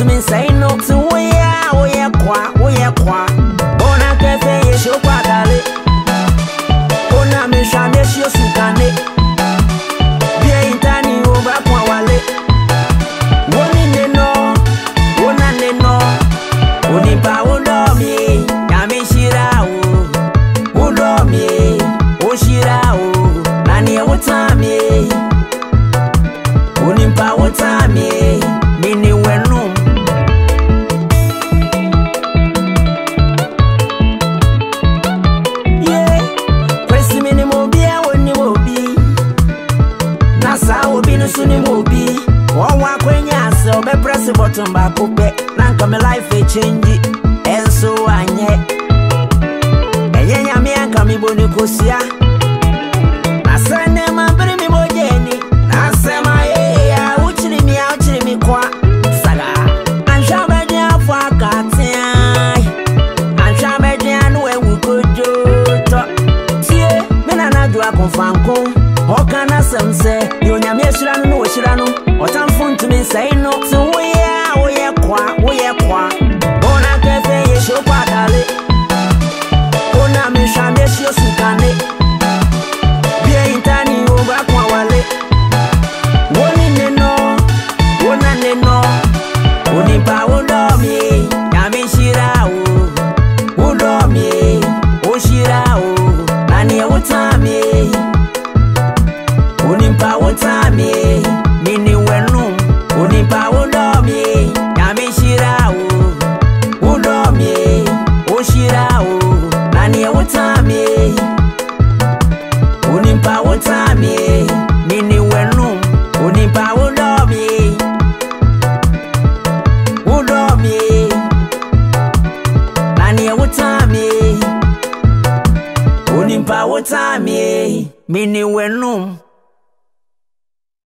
to me say no to we are kwa. Bona kefe ye show kwa dale. Bona me shame shio sukane. Bie intani oba kwa wale. Woni neno, wona neno. Onipa udomi, yami shira o. Udomi, o shira o. Nani utami. Onipa utami, mini wenum. Suni mobi wa kwenya se obe press button ba kope nanka me life e change enso anye enye nyame anka mi boni kosia na sene ma bere mi bojeni na sema ya uchiri mi kwa saga anja bedi afọ akatia anja bedi anu ewu kojo to tie me na nadu akonfanko okana semse yonyame shiranu no shiranu otamfun to me say no so we kwa bona kefe ye show padale ona me shame shio sukane bie intani oba kwa wale woni neno wona neno onipa udomi yame shirao udomi o shirao nani utami Unimpa utami, mini wenum. Unimpa udomi, yami shirao. Udomi, ushirao. Nani utami. Unimpa utami, mini wenum. Unimpa udomi. Udomi, nani utami. Unimpa utami, mini wenum.